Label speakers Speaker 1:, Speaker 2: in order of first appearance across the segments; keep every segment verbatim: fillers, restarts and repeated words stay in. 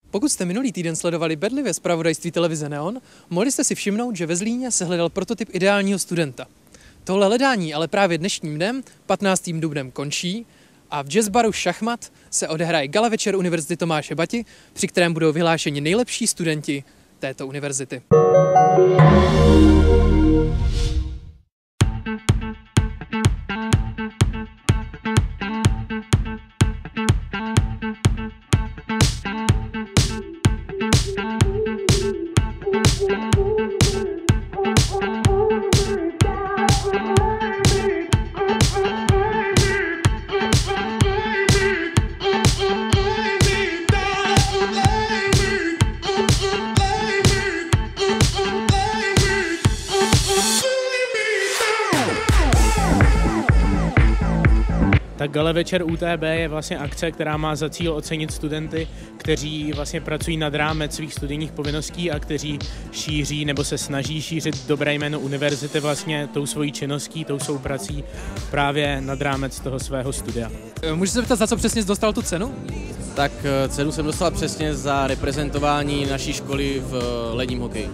Speaker 1: Pokud jste minulý týden sledovali bedlivě zpravodajství televize Neon, mohli jste si všimnout, že ve Zlíně se hledal prototyp ideálního studenta. Tohle hledání ale právě dnešním dnem, patnáctým dubnem, končí a v jazzbaru Šachmat se odehraje gala večer Univerzity Tomáše Bati, při kterém budou vyhlášeni nejlepší studenti této univerzity.
Speaker 2: Tak gala večer U T B je vlastně akce, která má za cíl ocenit studenty, kteří vlastně pracují nad rámec svých studijních povinností a kteří šíří nebo se snaží šířit dobré jméno univerzity vlastně tou svojí činností, tou svou prací právě nad rámec toho svého studia.
Speaker 1: Můžu se zeptat, za co přesně jsi dostal tu cenu?
Speaker 3: Tak cenu jsem dostal přesně za reprezentování naší školy v ledním hokeji.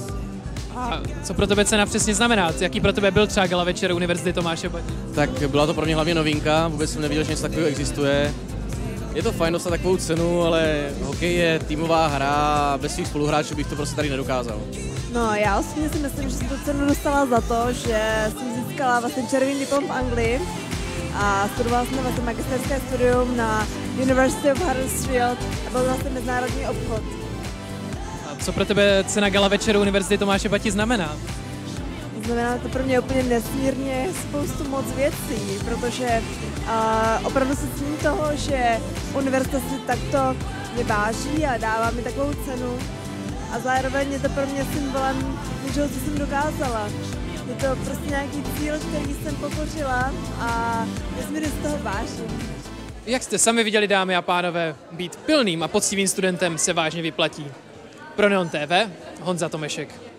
Speaker 1: A co pro tebe cena přesně znamená? Jaký pro tebe byl třeba gala večer Univerzity Tomáše Bati?
Speaker 3: Tak byla to pro mě hlavně novinka, vůbec jsem nevěděl, že něco takového existuje. Je to fajn dostat takovou cenu, ale hokej je týmová hra a bez svých spoluhráčů bych to prostě tady nedokázal.
Speaker 4: No, já osobně si myslím, že jsem tu cenu dostala za to, že jsem získala vlastně červený diplom v Anglii a studovala jsem vlastně magisterské studium na University of Huddersfield a byl vlastně mezinárodní obchod.
Speaker 1: Co pro tebe cena gala večeru Univerzity Tomáše Bati znamená?
Speaker 4: Znamená to pro mě úplně nesmírně spoustu moc věcí, protože uh, opravdu se cením toho, že univerzita si takto mě váží a dává mi takovou cenu a zároveň je to pro mě symbolem něčeho, co jsem dokázala. Je to prostě nějaký cíl, který jsem pokořila a nesmírně z toho vážím.
Speaker 1: Jak jste sami viděli, dámy a pánové, být pilným a poctivým studentem se vážně vyplatí. Pro Neon T V, Honza Tomešek.